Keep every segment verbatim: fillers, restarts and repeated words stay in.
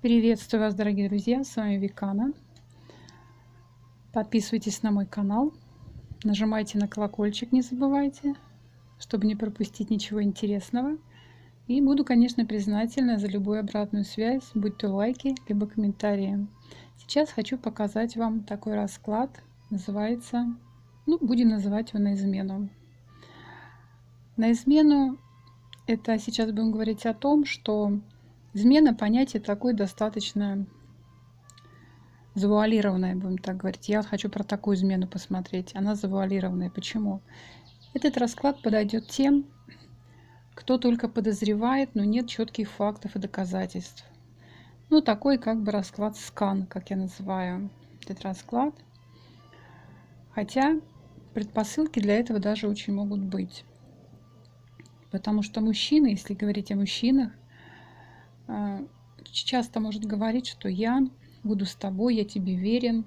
Приветствую вас, дорогие друзья, с вами Викана. Подписывайтесь на мой канал, нажимайте на колокольчик, не забывайте, чтобы не пропустить ничего интересного. И буду, конечно, признательна за любую обратную связь, будь то лайки, либо комментарии. Сейчас хочу показать вам такой расклад, называется, ну, будем называть его на измену. На измену это сейчас будем говорить о том, что измена понятие такое достаточно завуалированная, будем так говорить. Я хочу про такую измену посмотреть. Она завуалированная. Почему? Этот расклад подойдет тем, кто только подозревает, но нет четких фактов и доказательств. Ну, такой как бы расклад скан, как я называю этот расклад. Хотя предпосылки для этого даже очень могут быть. Потому что мужчина, если говорить о мужчинах, часто может говорить, что я буду с тобой, я тебе верен,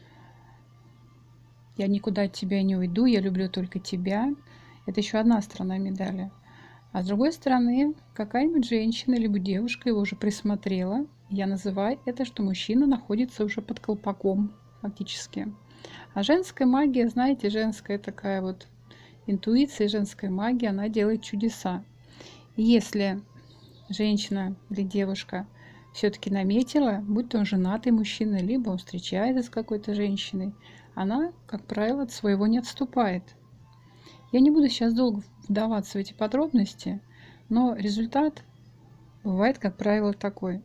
я никуда от тебя не уйду, я люблю только тебя. Это еще одна сторона медали. А с другой стороны, какая-нибудь женщина либо девушка его уже присмотрела. Я называю это, что мужчина находится уже под колпаком фактически. А женская магия, знаете, женская такая вот интуиция, женская магия, она делает чудеса. И если женщина или девушка все-таки наметила, будь то он женатый мужчина, либо он встречается с какой-то женщиной, она, как правило, от своего не отступает. Я не буду сейчас долго вдаваться в эти подробности, но результат бывает, как правило, такой.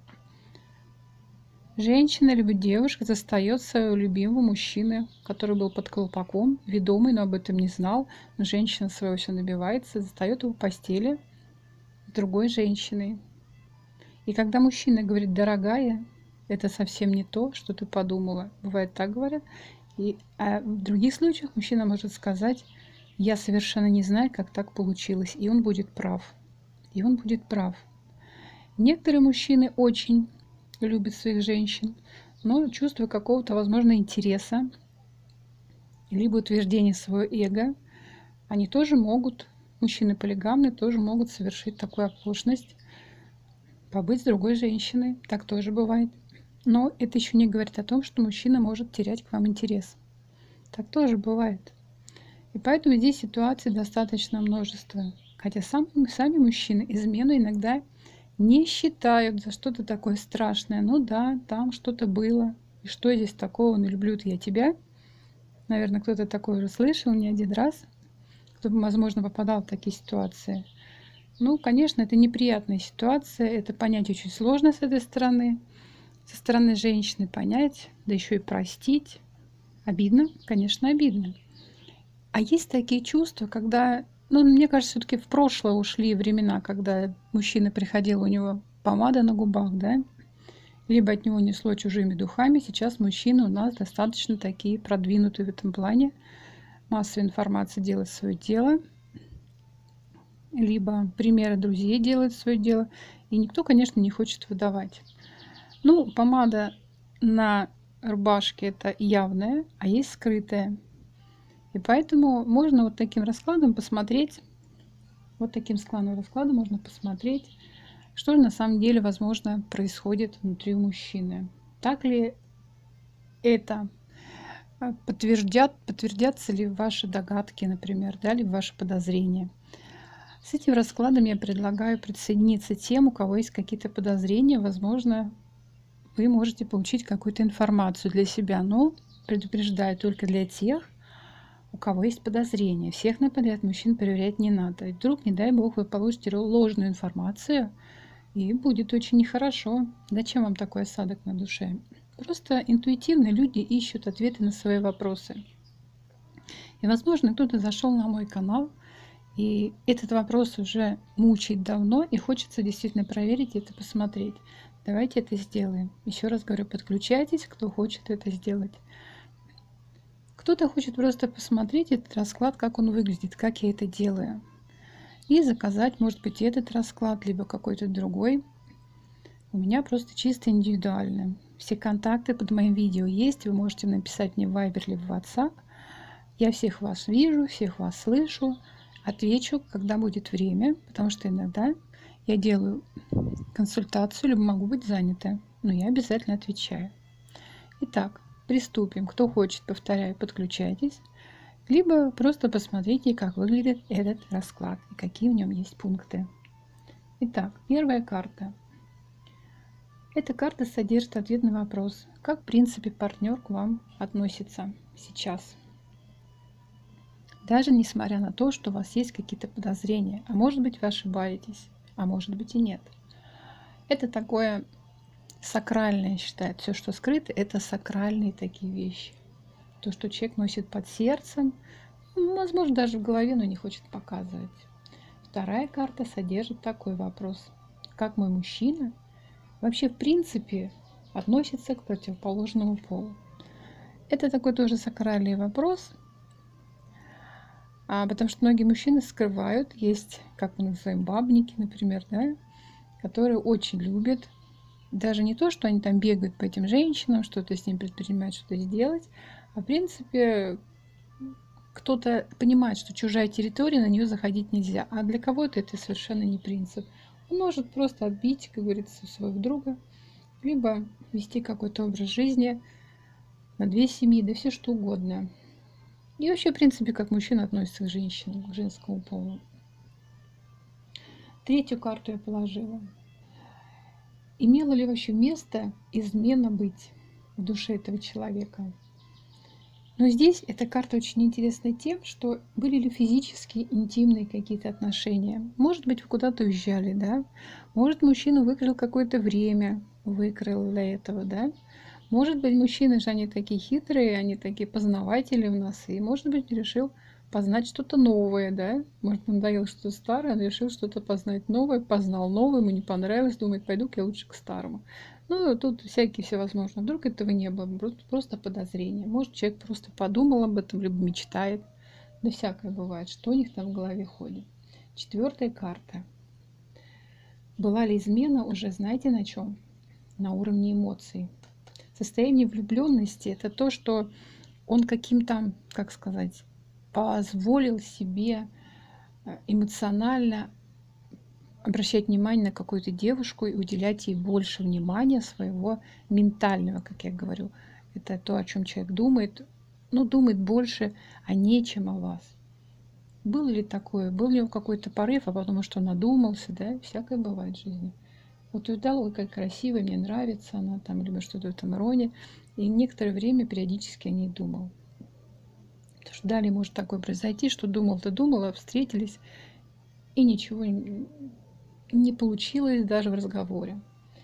Женщина либо девушка застает своего любимого мужчины, который был под колпаком, ведомый, но об этом не знал, но женщина своего все набивается, застает его в постели с другой женщиной. И когда мужчина говорит: дорогая, это совсем не то, что ты подумала. Бывает так говорят. И, а в других случаях мужчина может сказать: я совершенно не знаю, как так получилось. И он будет прав. И он будет прав. Некоторые мужчины очень любят своих женщин, но чувство какого-то, возможно, интереса, либо утверждения своего эго, они тоже могут, мужчины полигамные, тоже могут совершить такую оплошность, побыть с другой женщиной. Так тоже бывает. Но это еще не говорит о том, что мужчина может терять к вам интерес. Так тоже бывает. И поэтому здесь ситуаций достаточно множество. Хотя сам, сами мужчины измену иногда не считают за что-то такое страшное. Ну да, там что-то было. И что здесь такого? Ну, люблю-то я тебя. Наверное, кто-то такое уже слышал не один раз. Кто, возможно, попадал в такие ситуации. Ну, конечно, это неприятная ситуация. Это понять очень сложно с этой стороны. Со стороны женщины понять, да еще и простить. Обидно, конечно, обидно. А есть такие чувства, когда, ну, мне кажется, все-таки в прошлое ушли времена, когда мужчина приходил, у него помада на губах, да, либо от него несло чужими духами. Сейчас мужчины у нас достаточно такие продвинутые в этом плане. Массовая информация делает свое дело, либо примеры друзей делают свое дело, и никто, конечно, не хочет выдавать. Ну, помада на рубашке это явная, а есть скрытая. И поэтому можно вот таким раскладом посмотреть, вот таким складным раскладом можно посмотреть, что же на самом деле, возможно, происходит внутри у мужчины. Так ли это? Подтвердят, подтвердятся ли ваши догадки, например, да, ли ваши подозрения? С этим раскладом я предлагаю присоединиться тем, у кого есть какие-то подозрения. Возможно, вы можете получить какую-то информацию для себя, но предупреждаю только для тех, у кого есть подозрения. Всех наподряд мужчин проверять не надо. И вдруг, не дай бог, вы получите ложную информацию, и будет очень нехорошо. Зачем вам такой осадок на душе? Просто интуитивно люди ищут ответы на свои вопросы. И, возможно, кто-то зашел на мой канал, и этот вопрос уже мучает давно, и хочется действительно проверить и это посмотреть. Давайте это сделаем. Еще раз говорю, подключайтесь, кто хочет это сделать. Кто-то хочет просто посмотреть этот расклад, как он выглядит, как я это делаю. И заказать, может быть, этот расклад, либо какой-то другой. У меня просто чисто индивидуально. Все контакты под моим видео есть. Вы можете написать мне в Viber или в WhatsApp. Я всех вас вижу, всех вас слышу. Отвечу, когда будет время, потому что иногда я делаю консультацию, либо могу быть занята. но я обязательно отвечаю. Итак, приступим. Кто хочет, повторяю, подключайтесь. Либо просто посмотрите, как выглядит этот расклад и какие в нем есть пункты. Итак, первая карта. Эта карта содержит ответ на вопрос, как в принципе партнер к вам относится сейчас. Даже несмотря на то, что у вас есть какие-то подозрения, а может быть вы ошибаетесь, а может быть и нет. Это такое сакральное, считает. Все, что скрыто, это сакральные такие вещи. То, что человек носит под сердцем, возможно, даже в голове, но не хочет показывать. Вторая карта содержит такой вопрос. Как мой мужчина вообще в принципе относится к противоположному полу? Это такой тоже сакральный вопрос, а, потому что многие мужчины скрывают. Есть, как мы называем, бабники, например, да, которые очень любят. Даже не то, что они там бегают по этим женщинам, что-то с ним предпринимают, что-то сделать, а в принципе кто-то понимает, что чужая территория, на нее заходить нельзя. А для кого-то это совершенно не принцип. Он может просто отбить, как говорится, своего друга, либо вести какой-то образ жизни на две семьи, да все что угодно. И вообще, в принципе, как мужчина относится к женщинам, к женскому полу. Третью карту я положила. Имела ли вообще место измена быть в душе этого человека? Но здесь эта карта очень интересна тем, что были ли физические, интимные какие-то отношения. Может быть, вы куда-то уезжали, да? Может, мужчина выкрыл какое-то время, выкрыл для этого, да? Может быть, мужчины же они такие хитрые, они такие познаватели у нас, и, может быть, решил познать что-то новое, да? Может, надоело что-то старое, он решил что-то познать новое, познал новое, ему не понравилось, думает, пойду-ка я лучше к старому. Ну, тут всякие всевозможные. Вдруг этого не было, просто, просто подозрение. Может, человек просто подумал об этом, либо мечтает. Да всякое бывает, что у них там в голове ходит. Четвертая карта. Была ли измена уже, знаете, на чем? На уровне эмоций. Состояние влюбленности – это то, что он каким-то, как сказать, позволил себе эмоционально обращать внимание на какую-то девушку и уделять ей больше внимания своего ментального, как я говорю. Это то, о чем человек думает, ну, думает больше о ней, чем о вас. Было ли такое? Был ли какой-то порыв, а потому что надумался, да? Всякое бывает в жизни. Вот увидал, ой, как красивая, мне нравится она, там, либо что-то в этом роде. И некоторое время периодически о ней думал. Потому что далее может такое произойти, что думал-то думала, встретились, и ничего не получилось даже в разговоре.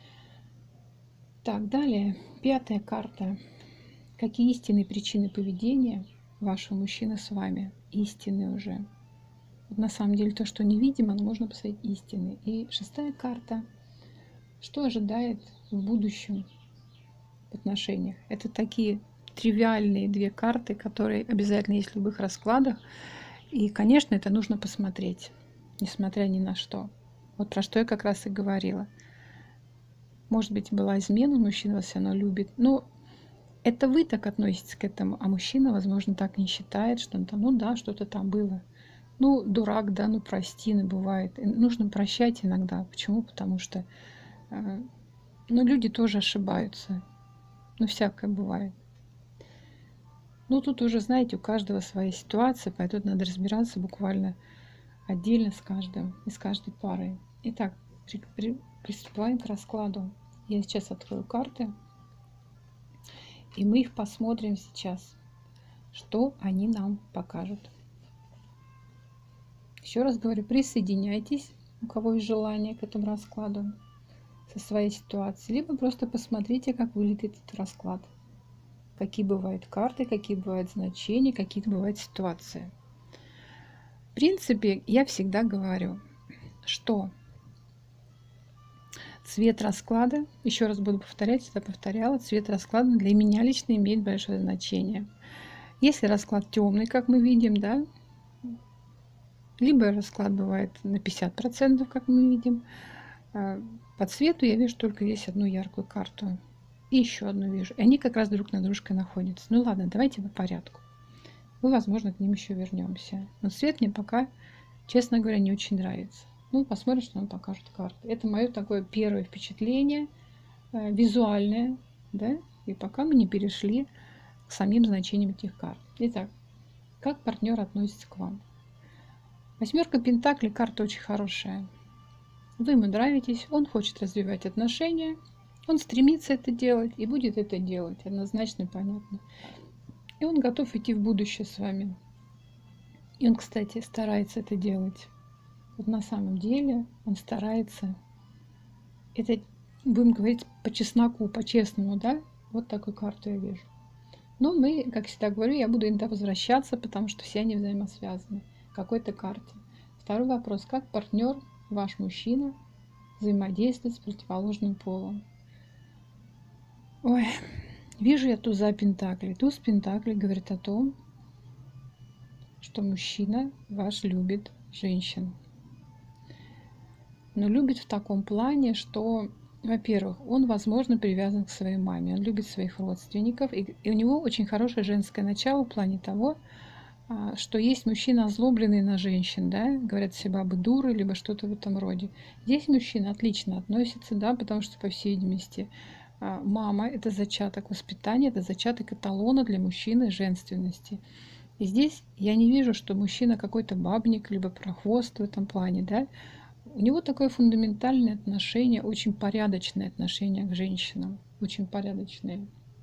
Так, далее, пятая карта. Какие истинные причины поведения вашего мужчины с вами? Истинные уже. Вот на самом деле то, что невидимо, но можно посмотреть истинные. И шестая карта. Что ожидает в будущем в отношениях? Это такие тривиальные две карты, которые обязательно есть в любых раскладах. И, конечно, это нужно посмотреть, несмотря ни на что. Вот про что я как раз и говорила. Может быть, была измена, мужчина вас все равно любит. Но это вы так относитесь к этому, а мужчина, возможно, так не считает, что он там, ну да, что-то там было. Ну, дурак, да, ну прости, ну бывает. И нужно прощать иногда. Почему? Потому что э, ну, люди тоже ошибаются. Ну, всякое бывает. Ну, тут уже, знаете, у каждого своя ситуация, поэтому надо разбираться буквально отдельно с каждым и с каждой парой. Итак, при, при, приступаем к раскладу. Я сейчас открою карты, и мы их посмотрим сейчас, что они нам покажут. Еще раз говорю, присоединяйтесь, у кого есть желание к этому раскладу, со своей ситуацией, либо просто посмотрите, как выглядит этот расклад. Какие бывают карты, какие бывают значения, какие бывают ситуации. В принципе, я всегда говорю, что цвет расклада, еще раз буду повторять, это повторяла, цвет расклада для меня лично имеет большое значение. Если расклад темный, как мы видим, да, либо расклад бывает на пятьдесят процентов, как мы видим, по цвету я вижу только здесь одну яркую карту. И еще одну вижу. И они как раз друг над дружкой находятся. Ну ладно, давайте по порядку. Мы, возможно, к ним еще вернемся. Но цвет мне пока, честно говоря, не очень нравится. Ну, посмотрим, что нам покажут карты. Это мое такое первое впечатление э, визуальное, да, и пока мы не перешли к самим значениям этих карт. Итак, как партнер относится к вам? Восьмерка Пентаклей карта очень хорошая. Вы ему нравитесь, он хочет развивать отношения, он стремится это делать и будет это делать, однозначно и понятно. И он готов идти в будущее с вами. И он, кстати, старается это делать. Вот на самом деле он старается. Это, будем говорить, по чесноку, по-честному, да? Вот такую карту я вижу. Но мы, как всегда говорю, я буду иногда возвращаться, потому что все они взаимосвязаны в какой-то карте. Второй вопрос. Как партнер, ваш мужчина, взаимодействует с противоположным полом? Ой, вижу я туза Пентаклей. Туз Пентаклей говорит о том, что мужчина ваш любит женщин. Но любит в таком плане, что, во-первых, он, возможно, привязан к своей маме, он любит своих родственников, и, и у него очень хорошее женское начало в плане того, что есть мужчина, озлобленный на женщин, да, говорят, все бабы дуры, либо что-то в этом роде. Здесь мужчина отлично относится, да, потому что, по всей видимости, мама – это зачаток воспитания, это зачаток эталона для мужчины женственности. И здесь я не вижу, что мужчина какой-то бабник, либо прохвост в этом плане, да. У него такое фундаментальное отношение, очень порядочное отношение к женщинам, очень порядочное.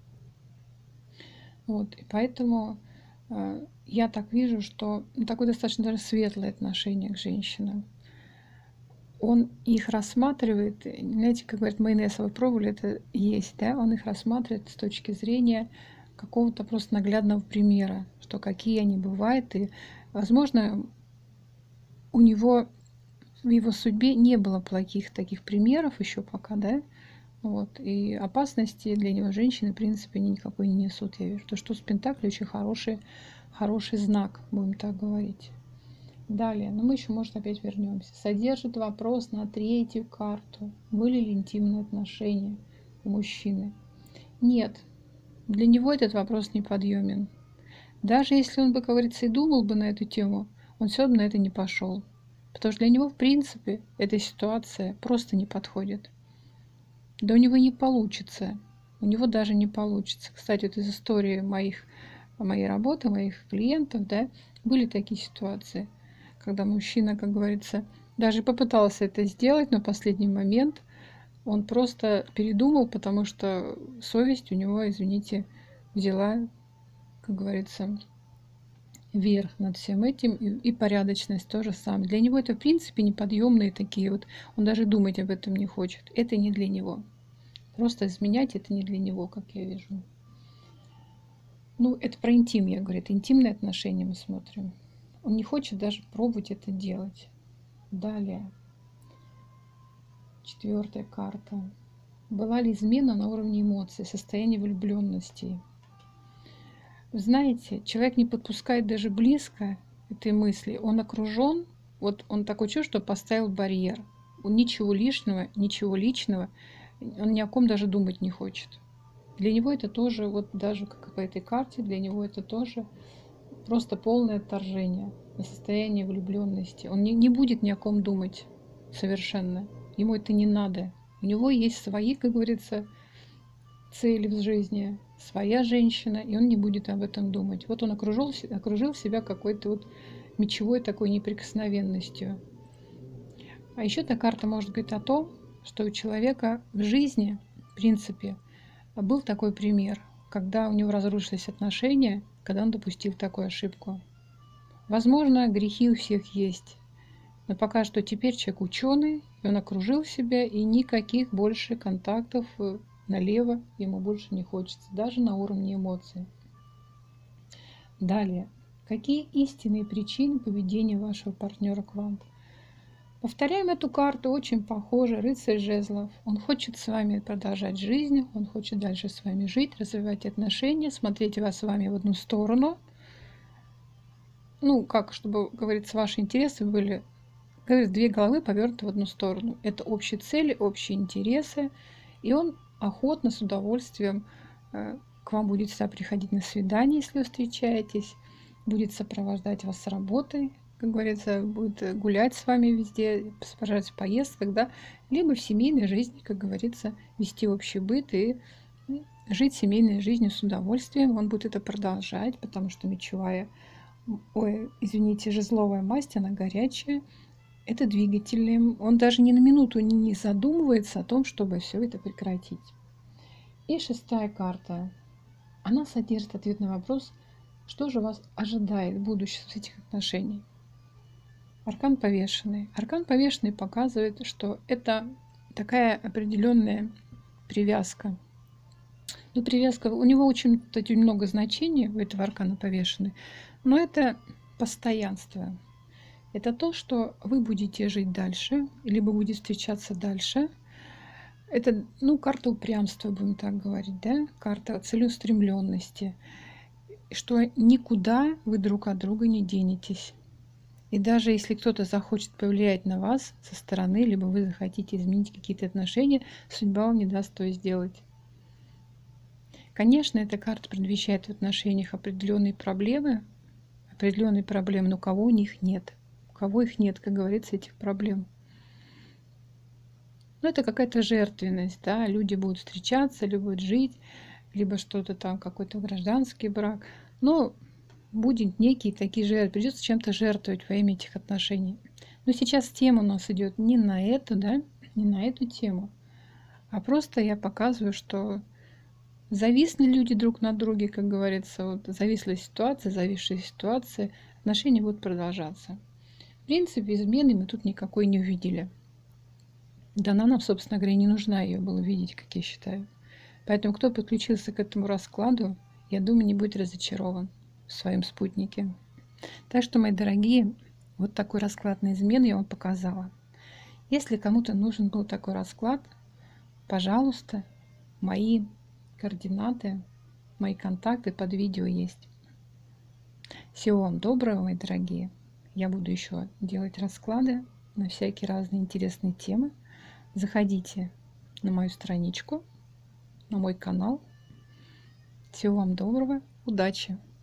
Вот, и поэтому э, я так вижу, что ну, такое достаточно даже светлое отношение к женщинам. Он их рассматривает, знаете, как говорят, майонез, вы пробовали, это есть, да, он их рассматривает с точки зрения какого-то просто наглядного примера, что какие они бывают, и, возможно, у него в его судьбе не было плохих таких примеров еще пока, да, вот, и опасности для него женщины, в принципе, никакой не несут, я вижу. То, что с Пентаклей очень хороший, хороший знак, будем так говорить. Далее, но мы еще, может, опять вернемся. Содержит вопрос на третью карту. Были ли интимные отношения у мужчины? Нет, для него этот вопрос неподъемен. Даже если он бы, как говорится, и думал бы на эту тему, он все равно на это не пошел. Потому что для него, в принципе, эта ситуация просто не подходит. Да у него не получится. У него даже не получится. Кстати, вот из истории моих, моей работы, моих клиентов, да, были такие ситуации, когда мужчина, как говорится, даже попытался это сделать, но в последний момент он просто передумал, потому что совесть у него, извините, взяла, как говорится, верх над всем этим, и, и порядочность тоже самое. Для него это, в принципе, неподъемные такие вот, он даже думать об этом не хочет. Это не для него. Просто изменять это не для него, как я вижу. Ну, это про интим, я говорю, это интимные отношения мы смотрим. Он не хочет даже пробовать это делать. Далее. Четвертая карта. Была ли измена на уровне эмоций, состояние влюбленности? Вы знаете, человек не подпускает даже близко этой мысли. Он окружен, вот он такое чувство, что поставил барьер. Он ничего лишнего, ничего личного, он ни о ком даже думать не хочет. Для него это тоже, вот даже как по этой карте, для него это тоже просто полное отторжение на состояние влюбленности. Он не, не будет ни о ком думать совершенно. Ему это не надо. У него есть свои, как говорится, цели в жизни, своя женщина, и он не будет об этом думать. Вот он окружил, окружил себя какой-то вот мечевой такой неприкосновенностью. А еще эта карта может говорить о том, что у человека в жизни, в принципе, был такой пример, когда у него разрушились отношения, когда он допустил такую ошибку. Возможно, грехи у всех есть, но пока что теперь человек ученый, и он окружил себя, и никаких больше контактов налево ему больше не хочется, даже на уровне эмоций. Далее. Какие истинные причины поведения вашего партнера к вам? Повторяем эту карту, очень похоже. Рыцарь жезлов. Он хочет с вами продолжать жизнь, он хочет дальше с вами жить, развивать отношения, смотреть вас с вами в одну сторону. Ну, как, чтобы, говорится, ваши интересы были, говорится, две головы повернуты в одну сторону. Это общие цели, общие интересы, и он охотно, с удовольствием к вам будет всегда приходить на свидание, если вы встречаетесь, будет сопровождать вас с работы, как говорится, будет э, гулять с вами везде, сопровождать в поездках, да, либо в семейной жизни, как говорится, вести общий быт и м, жить семейной жизнью с удовольствием. Он будет это продолжать, потому что мечевая, м, ой, извините, жезловая масть, она горячая, это двигательный. Он даже ни на минуту не задумывается о том, чтобы все это прекратить. И шестая карта. Она содержит ответ на вопрос, что же вас ожидает в будущем с этих отношений. Аркан повешенный. Аркан повешенный показывает, что это такая определенная привязка. Ну, привязка, у него очень, кстати, много значений, у этого аркана повешенный, но это постоянство. Это то, что вы будете жить дальше, либо будете встречаться дальше. Это, ну, карта упрямства, будем так говорить, да? Карта целеустремленности. Что никуда вы друг от друга не денетесь. И даже если кто-то захочет повлиять на вас со стороны, либо вы захотите изменить какие-то отношения, судьба вам не даст то сделать. Конечно, эта карта предвещает в отношениях определенные проблемы, определенные проблемы, но у кого у них нет. У кого их нет, как говорится, этих проблем. Ну, это какая-то жертвенность, да, люди будут встречаться, либо будут жить, либо что-то там, какой-то гражданский брак. Но будет некие такие жертвы, придется чем-то жертвовать во имя этих отношений. Но сейчас тема у нас идет не на эту, да, не на эту тему, а просто я показываю, что зависли люди друг на друге, как говорится, вот зависла ситуация, зависшая ситуация, отношения будут продолжаться. В принципе, измены мы тут никакой не увидели. Да она нам, собственно говоря, не нужна ее было видеть, как я считаю. Поэтому кто подключился к этому раскладу, я думаю, не будет разочарован в своем спутнике. Так что, мои дорогие, вот такой расклад на измену я вам показала. Если кому-то нужен был такой расклад, пожалуйста, мои координаты, мои контакты под видео есть. Всего вам доброго, мои дорогие. Я буду еще делать расклады на всякие разные интересные темы. Заходите на мою страничку, на мой канал. Всего вам доброго, удачи!